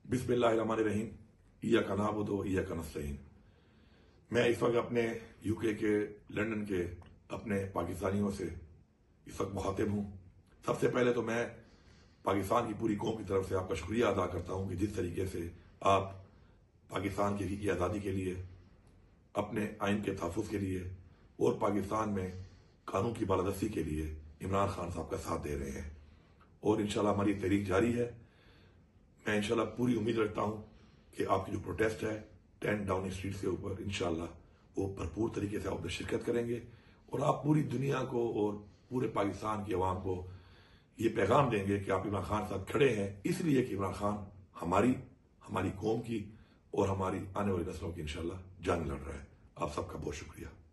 बिस्मिल्लाहिर्रहमानिर्रहीम। इय्याका नअबुदु व इय्याका नस्तईन। मैं इस वक्त अपने यूके के लंदन के अपने पाकिस्तानियों से इस वक्त मुखातिब हूँ। सबसे पहले तो मैं पाकिस्तान की पूरी कौम की तरफ से आपका शुक्रिया अदा करता हूँ कि जिस तरीके से आप पाकिस्तान की आज़ादी के लिए, अपने आइन के तहफ़्फ़ुज़ के लिए और पाकिस्तान में कानून की बालादस्ती के लिए इमरान खान साहब का साथ दे रहे हैं और इंशाल्लाह हमारी तहरीक जारी है। मैं इंशाल्लाह पूरी उम्मीद रखता हूं कि आपकी जो प्रोटेस्ट है 10 डाउनिंग स्ट्रीट के ऊपर, इंशाल्लाह वो भरपूर तरीके से आप शिरकत करेंगे और आप पूरी दुनिया को और पूरे पाकिस्तान की आवाम को ये पैगाम देंगे कि आप इमरान खान साथ खड़े हैं, इसलिए कि इमरान खान हमारी कौम की और हमारी आने वाली नस्लों की इंशाल्लाह जान लड़ रहा है। आप सबका बहुत शुक्रिया।